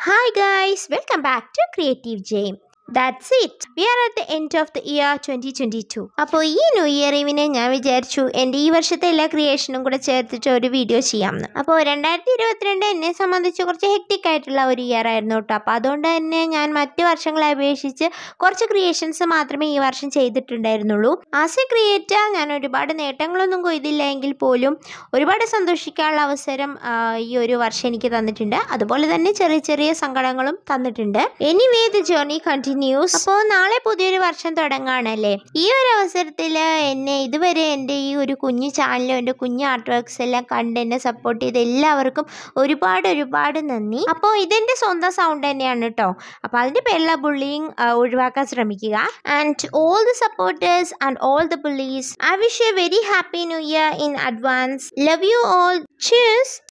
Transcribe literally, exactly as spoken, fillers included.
Hi guys, welcome back to Creative Jam. That's it. We are at the end of the year twenty twenty-two. അപ്പോൾ ഈ new year ഇവിനെ ഞാൻ വിചാരിച്ചു എൻ്റെ ഈ വർഷത്തെ എല്ലാ ക്രിയേഷനും കൂടെ ചേർത്തിട്ട് ഒരു വീഡിയോ ചെയ്യാമെന്ന്. അപ്പോൾ രണ്ടായിരത്തി ഇരുപത്തിരണ്ട് എന്നെ സംബന്ധിച്ച് കുറച്ച് ഹെക്ടിക് ആയിട്ടുള്ള ഒരു ഇയർ ആയിരുന്നു കേട്ടോ. അപ്പോൾ അതുകൊണ്ട് തന്നെ ഞാൻ മറ്റു വർഷങ്ങളെ അപേക്ഷിച്ച് കുറച്ച് ക്രിയേഷൻസ് മാത്രമേ ഈ വർഷം ചെയ്തിട്ടുണ്ടായിരുന്നുള്ളൂ. ആസ് എ ക്രിയേറ്റർ ഞാൻ ഒരുപാട് നേട്ടങ്ങളൊന്നും കൊയ്തില്ല എങ്കിൽ പോലും ഒരുപാട് സന്തോഷിക്കാനുള്ള അവസരം ഈ ഒരു വർഷം എനിക്ക് തന്നിട്ടുണ്ട്. അതുപോലെ തന്നെ ചെറിയ ചെറിയ സങ്കടങ്ങളും തന്നിട്ടുണ്ട്. Anyway the journey continues. അപ്പോൾ നാളെ പുതിയൊരു വർഷം തുടങ്ങാണല്ലേ. ഈ ഒരു അവസരത്തിൽ എന്നെ ഇതുവരെ എൻ്റെ ഈ ഒരു കുഞ്ഞു ചാനലും എൻ്റെ കുഞ്ഞു ആർട്ട് വർക്ക്സ് എല്ലാം കണ്ട് എന്നെ സപ്പോർട്ട് ചെയ്ത എല്ലാവർക്കും ഒരുപാട് ഒരുപാട് നന്ദി. അപ്പോൾ ഇതെൻ്റെ സ്വന്തം സൗണ്ട് തന്നെയാണ് കേട്ടോ. അപ്പോൾ അതിൻ്റെ പേരുള്ള ബുള്ളിങ് ഒഴിവാക്കാൻ ശ്രമിക്കുക. And all the supporters and all the bullies, I wish you a very happy new year in advance. Love you all. Cheers.